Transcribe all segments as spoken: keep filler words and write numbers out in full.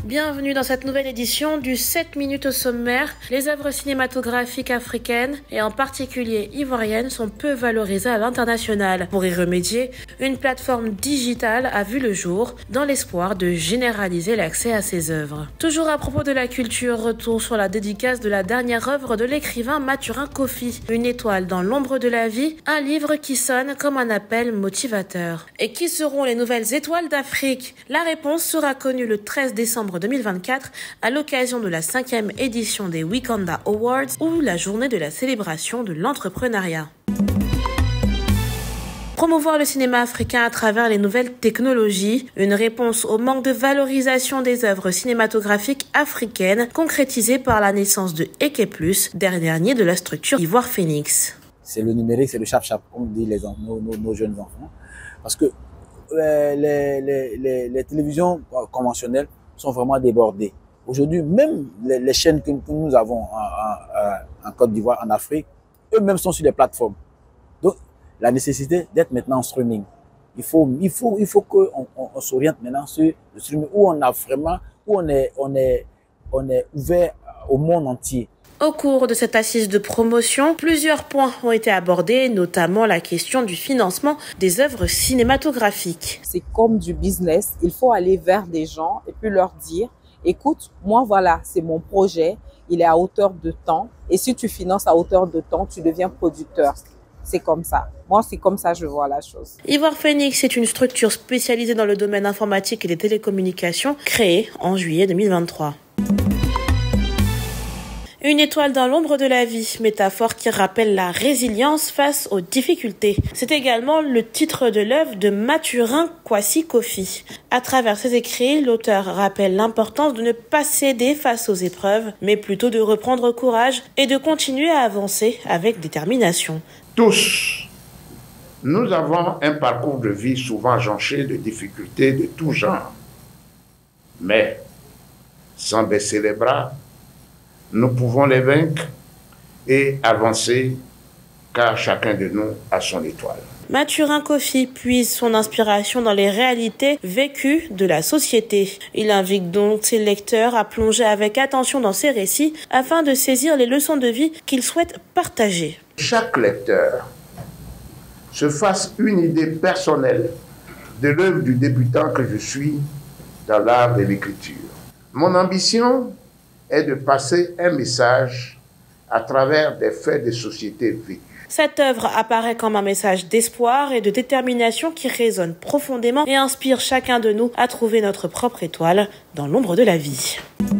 Bienvenue dans cette nouvelle édition du sept minutes au sommaire. Les œuvres cinématographiques africaines, et en particulier ivoiriennes, sont peu valorisées à l'international. Pour y remédier, une plateforme digitale a vu le jour dans l'espoir de généraliser l'accès à ces œuvres. Toujours à propos de la culture, retour sur la dédicace de la dernière œuvre de l'écrivain Mathurin Kofi, Une étoile dans l'ombre de la vie, un livre qui sonne comme un appel motivateur. Et qui seront les nouvelles étoiles d'Afrique? La réponse sera connue le treize décembre deux mille vingt-quatre à l'occasion de la cinquième édition des Wakanda Awards ou la journée de la célébration de l'entrepreneuriat. Promouvoir le cinéma africain à travers les nouvelles technologies, une réponse au manque de valorisation des œuvres cinématographiques africaines concrétisée par la naissance de Eke Plus, dernier de la structure Ivoire Phoenix. C'est le numérique, c'est le chap-chap, comme disent les, nos, nos, nos jeunes enfants. Parce que les, les, les, les télévisions conventionnelles sont vraiment débordées. Aujourd'hui, même les, les chaînes que, que nous avons en, en, en Côte d'Ivoire, en Afrique, eux-mêmes sont sur les plateformes. Donc, la nécessité d'être maintenant en streaming. Il faut, il faut, il faut qu'on on, on s'oriente maintenant sur le streaming où on a vraiment, où on est, on est, on est ouvert au monde entier. Au cours de cette assise de promotion, plusieurs points ont été abordés, notamment la question du financement des œuvres cinématographiques. C'est comme du business, il faut aller vers des gens et puis leur dire, écoute, moi voilà, c'est mon projet, il est à hauteur de temps, et si tu finances à hauteur de temps, tu deviens producteur. C'est comme ça. Moi, c'est comme ça que je vois la chose. Ivoire Phoenix est une structure spécialisée dans le domaine informatique et des télécommunications, créée en juillet deux mille vingt-trois. Une étoile dans l'ombre de la vie, métaphore qui rappelle la résilience face aux difficultés. C'est également le titre de l'œuvre de Mathurin Kwasi Kofi. À travers ses écrits, l'auteur rappelle l'importance de ne pas céder face aux épreuves, mais plutôt de reprendre courage et de continuer à avancer avec détermination. Tous, nous avons un parcours de vie souvent jonché de difficultés de tout genre. Mais, sans baisser les bras, nous pouvons les vaincre et avancer, car chacun de nous a son étoile. Mathurin Kofi puise son inspiration dans les réalités vécues de la société. Il invite donc ses lecteurs à plonger avec attention dans ses récits afin de saisir les leçons de vie qu'il souhaite partager. Chaque lecteur se fasse une idée personnelle de l'œuvre du débutant que je suis dans l'art de l'écriture. Mon ambition est de passer un message à travers des faits de société vécus. Cette œuvre apparaît comme un message d'espoir et de détermination qui résonne profondément et inspire chacun de nous à trouver notre propre étoile dans l'ombre de la vie.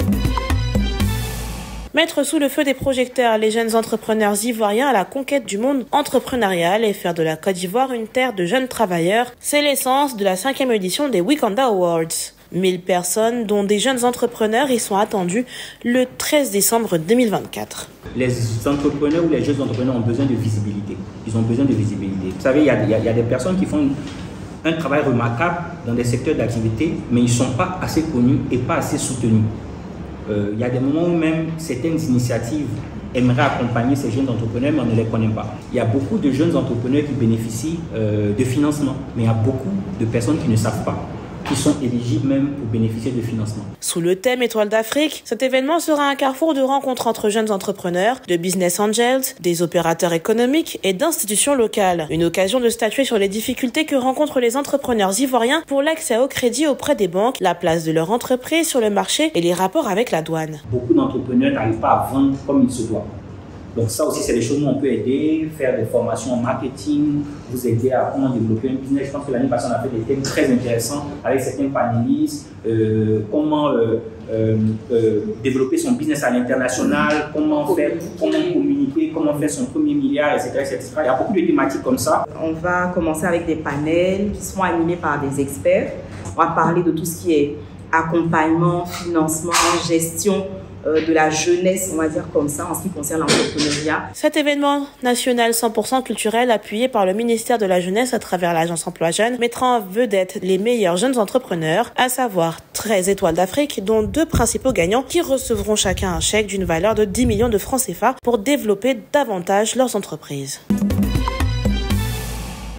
Mettre sous le feu des projecteurs les jeunes entrepreneurs ivoiriens à la conquête du monde entrepreneurial et faire de la Côte d'Ivoire une terre de jeunes travailleurs, c'est l'essence de la cinquième édition des Wakanda Awards. mille personnes, dont des jeunes entrepreneurs, y sont attendus le treize décembre deux mille vingt-quatre. Les entrepreneurs ou les jeunes entrepreneurs ont besoin de visibilité. Ils ont besoin de visibilité. Vous savez, il y a, y a, y a des personnes qui font un travail remarquable dans des secteurs d'activité, mais ils ne sont pas assez connus et pas assez soutenus. Euh, il y a des moments où même certaines initiatives aimeraient accompagner ces jeunes entrepreneurs, mais on ne les connaît pas. Il y a beaucoup de jeunes entrepreneurs qui bénéficient euh, de financement, mais il y a beaucoup de personnes qui ne savent pas, qui sont éligibles même pour bénéficier de financement. Sous le thème Étoile d'Afrique, cet événement sera un carrefour de rencontres entre jeunes entrepreneurs, de business angels, des opérateurs économiques et d'institutions locales. Une occasion de statuer sur les difficultés que rencontrent les entrepreneurs ivoiriens pour l'accès au crédit auprès des banques, la place de leur entreprise sur le marché et les rapports avec la douane. Beaucoup d'entrepreneurs n'arrivent pas à vendre comme il se doit. Donc ça aussi, c'est des choses où on peut aider, faire des formations en marketing, vous aider à comment développer un business. Je pense que l'année passée, on a fait des thèmes très intéressants avec certains panélistes, euh, comment euh, euh, euh, développer son business à l'international, comment faire, comment communiquer, comment faire son premier milliard, et cetera, et cetera. Il y a beaucoup de thématiques comme ça. On va commencer avec des panels qui seront animés par des experts. On va parler de tout ce qui est accompagnement, financement, gestion de la jeunesse, on va dire comme ça, en ce qui concerne l'entrepreneuriat. Cet événement national cent pour cent culturel, appuyé par le ministère de la Jeunesse à travers l'agence Emploi Jeunes, mettra en vedette les meilleurs jeunes entrepreneurs, à savoir treize étoiles d'Afrique, dont deux principaux gagnants qui recevront chacun un chèque d'une valeur de dix millions de francs C F A pour développer davantage leurs entreprises.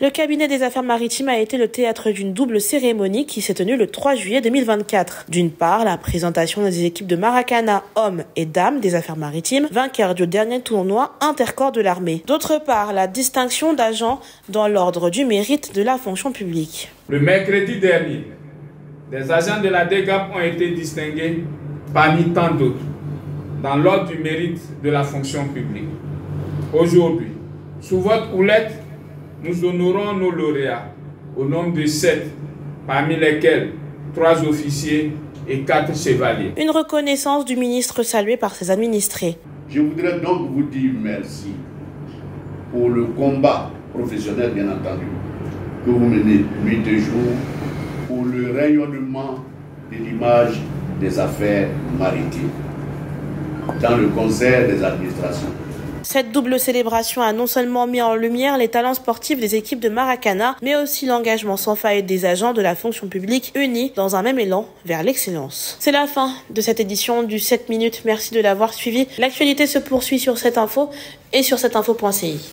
Le cabinet des affaires maritimes a été le théâtre d'une double cérémonie qui s'est tenue le trois juillet deux mille vingt-quatre. D'une part, la présentation des équipes de Maracana, hommes et dames des affaires maritimes, vainqueurs du dernier tournoi intercorps de l'armée. D'autre part, la distinction d'agents dans l'ordre du mérite de la fonction publique. Le mercredi dernier, des agents de la D G A P ont été distingués parmi tant d'autres dans l'ordre du mérite de la fonction publique. Aujourd'hui, sous votre houlette, nous honorons nos lauréats au nombre de sept, parmi lesquels trois officiers et quatre chevaliers. Une reconnaissance du ministre saluée par ses administrés. Je voudrais donc vous dire merci pour le combat professionnel, bien entendu, que vous menez nuit et jour pour le rayonnement de l'image des affaires maritimes dans le concert des administrations. Cette double célébration a non seulement mis en lumière les talents sportifs des équipes de Maracana, mais aussi l'engagement sans faille des agents de la fonction publique unis dans un même élan vers l'excellence. C'est la fin de cette édition du sept minutes. Merci de l'avoir suivi. L'actualité se poursuit sur cette info et sur cette info point c i.